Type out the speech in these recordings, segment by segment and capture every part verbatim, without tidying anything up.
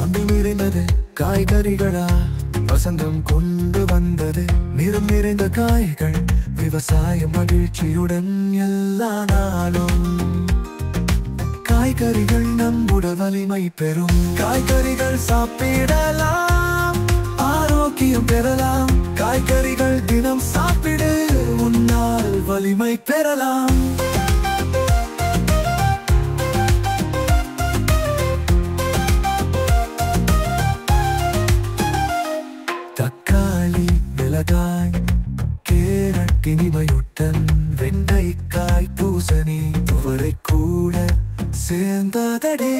அன்பு நிறைந்தது காய்கறிகளா வசந்தம் கொண்டு வந்தது நிறம் நிறைந்த காய்கள் விவசாய மகிழ்ச்சியுடன் எல்லா நாளும் காய்கறிகள் நம் உடல் வலிமை பெறும் காய்கறிகள் சாப்பிடலாம் ஆரோக்கியம் பெறலாம் காய்கறிகள் தினம் சாப்பிடு உன்னால் வலிமை பெறலாம் தக்காளி மிளகாய் கேரட் இனிமையுடன் வெண்டைக்காய் பூசணி துவரை கூட சேர்ந்ததடி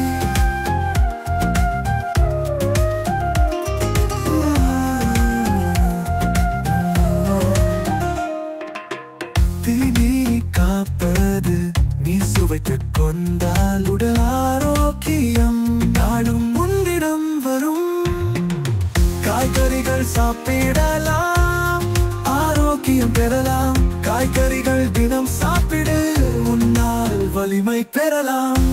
தீனி காப்பது நீ சுவைத்துக் கொண்டால் உடல் ஆரோக்கியம் நாளும் முன்னிடம் வரும் காய்கறிகள் சாப்பிடலாம் ஆரோக்கியம் பெறலாம் காய்கறிகள் தினம் சாப்பிடு உன்னால் வலிமை பெறலாம்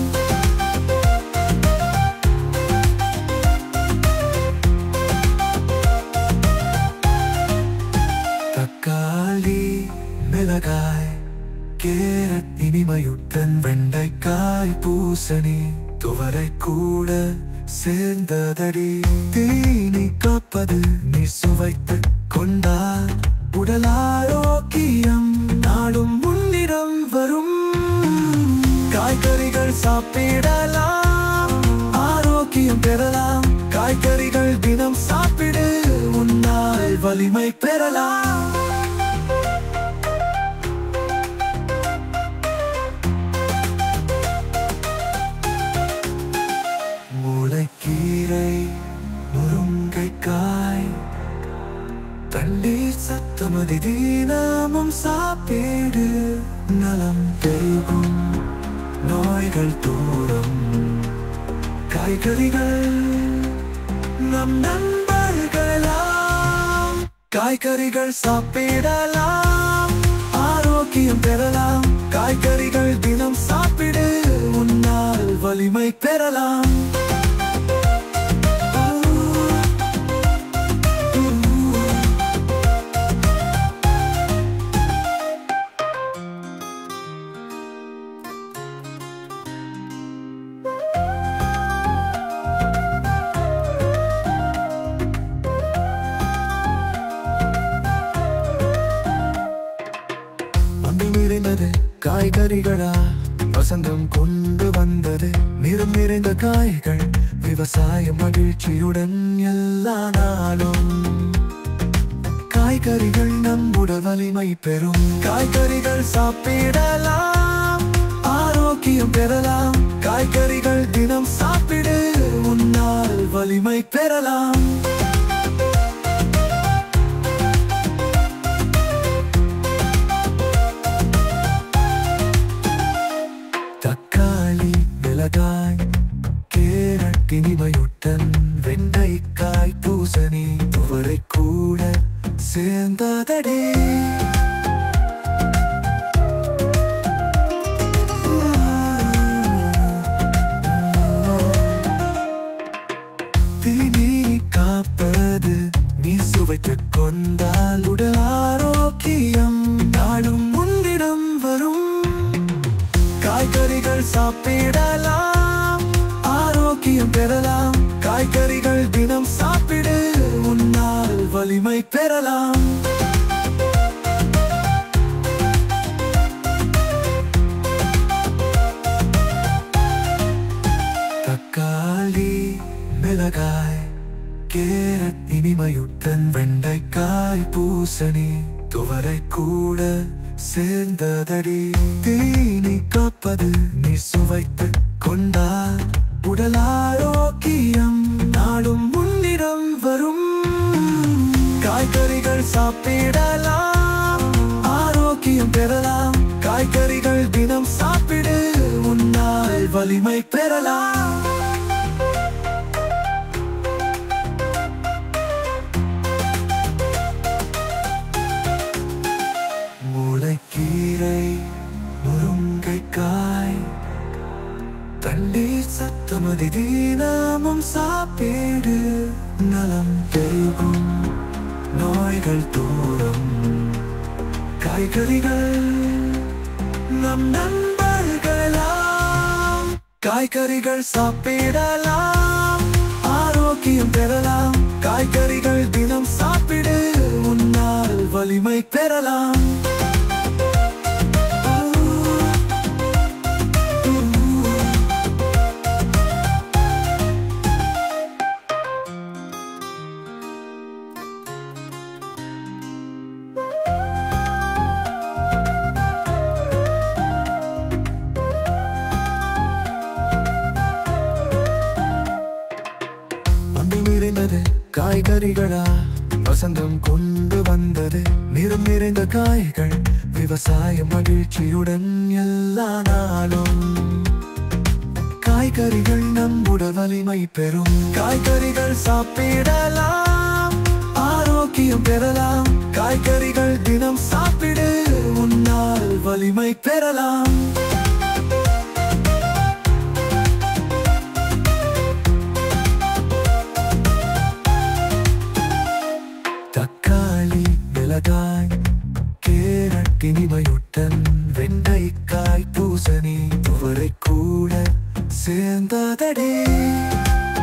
தக்காளி மிளகாய் கேரட் இனிமையுடன் வெண்டைக்காய் பூசணி துவரை கூட சேர்ந்ததடி தீனி காப்பது நீ சுவைத்துக் கொண்டால் உடல் ஆரோக்கியம் நாடும் முன்னிடம் வரும் காய்கறிகள் சாப்பிடலாம் ஆரோக்கியம் பெறலாம் காய்கறிகள் தினம் சாப்பிடு உன்னால் வலிமை பெறலாம் முளைக்கீரை முருங்கைக்காய் தண்ணீர் சத்துமதி தினமும் சாப்பிடு நலம் பெருகும் நோய்கள் தூரம் காய்கறிகள் நம் நண்பர்களாம் காய்கறிகள் சாப்பிடலாம் ஆரோக்கியம் பெறலாம் காய்கறிகள் தினம் சாப்பிடு உன்னால் வலிமை பெறலாம் நிறைந்தது காய்கறிகளா வசந்தம் கொண்டு வந்தது நிறம் நிறைந்த காய்கள் விவசாய மகிழ்ச்சியுடன் எல்லா நாளும் காய்கறிகள் நம் உடல் வலிமை பெறும் காய்கறிகள் சாப்பிடலாம் ஆரோக்கியம் பெறலாம் காய்கறிகள் தினம் சாப்பிடு உன்னால் வலிமை பெறலாம் தக்காளி மிளகாய் கேரட் இனிமையுடன் வெண்டைக்காய் பூசணி துவரை கூட சேர்ந்ததடி தீனி காப்பது நீ சுவைத்துக் கொண்டால் உடல் ஆரோக்கியம் நாளும் முன்னிடம் வரும் காய்கறிகள் சாப்பிடலாம் ஆரோக்கியம் பெறலாம் காய்கறிகள் தினம் சாப்பிடு உன்னால் வலிமை பெறலாம் தக்காளி மிளகாய் கேரட் இனிமையுடன் வெண்டைக்காய் பூசணி துவரை கூட சேர்ந்ததடி தீனி காப்பது நீ சுவைத்துக் கொண்டால் உடல் ஆரோக்கியம் நாடும் முன்னிடம் வரும் காய்கறிகள் சாப்பிடலாம் ஆரோக்கியம் பெறலாம் காய்கறிகள் தினம் சாப்பிடு உன்னால் வலிமை பெறலாம் முளைக்கீரை முருங்கைக்காய் தண்ணீர் சத்துமதி தினமும் தினமும் சாப்பிடு, நலம் பெருகும், நோய்கள் தூரம். காய்கறிகள் நம் நண்பர்களாம். காய்கறிகள் சாப்பிடலாம், ஆரோக்கியம் பெறலாம். காய்கறிகள் தினம் சாப்பிடு, உன்னால் வலிமை பெறலாம். நிறைந்தது காய்கறிகளா வசந்தம் கொண்டு வந்தது. நிறம் நிறைந்த காய்கள், விவசாய மகிழ்ச்சியுடன் எல்லா நாளும். காய்கறிகள் நம் உடல் வலிமை பெறும். காய்கறிகள் சாப்பிடலாம், ஆரோக்கியம் பெறலாம். காய்கறிகள் தினம் சாப்பிடு, உன்னால் வலிமை பெறலாம். தக்காளி, மிளகாய், கேரட் இனிமையுடன், வெண்டைக்காய், பூசணி, துவரை கூட சேர்ந்ததடே.